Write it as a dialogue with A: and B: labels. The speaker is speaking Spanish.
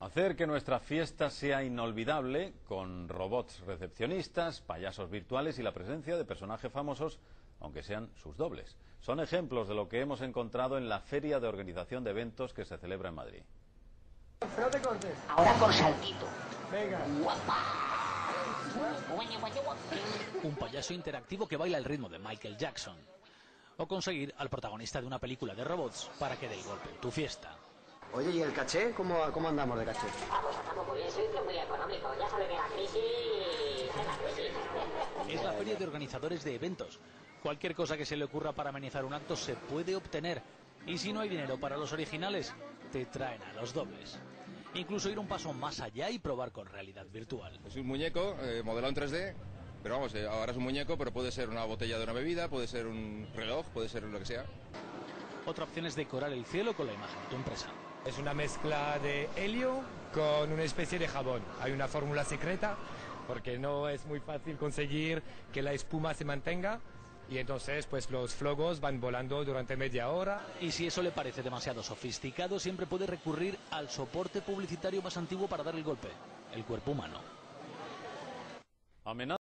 A: Hacer que nuestra fiesta sea inolvidable con robots recepcionistas, payasos virtuales y la presencia de personajes famosos, aunque sean sus dobles. Son ejemplos de lo que hemos encontrado en la Feria de Organización de Eventos que se celebra en Madrid.
B: No te cortes.
C: Ahora con saltito.
B: Venga.
D: Un payaso interactivo que baila el ritmo de Michael Jackson. O conseguir al protagonista de una película de robots para que dé el golpe en tu fiesta.
E: Oye, ¿y el caché? ¿Cómo andamos de caché?
C: Vamos, estamos muy bien, servicio muy económico. Ya sabe que la crisis es la crisis.
D: Es la feria de organizadores de eventos. Cualquier cosa que se le ocurra para amenizar un acto se puede obtener. Y si no hay dinero para los originales, te traen a los dobles. Incluso ir un paso más allá y probar con realidad virtual.
F: Es un muñeco modelado en 3D, pero vamos, ahora es un muñeco, pero puede ser una botella de una bebida, puede ser un reloj, puede ser lo que sea.
D: Otra opción es decorar el cielo con la imagen de tu empresa.
G: Es una mezcla de helio con una especie de jabón. Hay una fórmula secreta porque no es muy fácil conseguir que la espuma se mantenga y entonces pues los flogos van volando durante media hora.
D: Y si eso le parece demasiado sofisticado, siempre puede recurrir al soporte publicitario más antiguo para dar el golpe, el cuerpo humano.